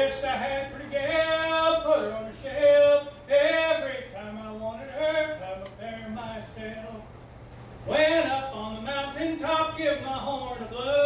wished I had a pretty gal, put her on the shelf. Every time I wanted her, climb up there myself. Went up on the mountain top, give my horn a blow.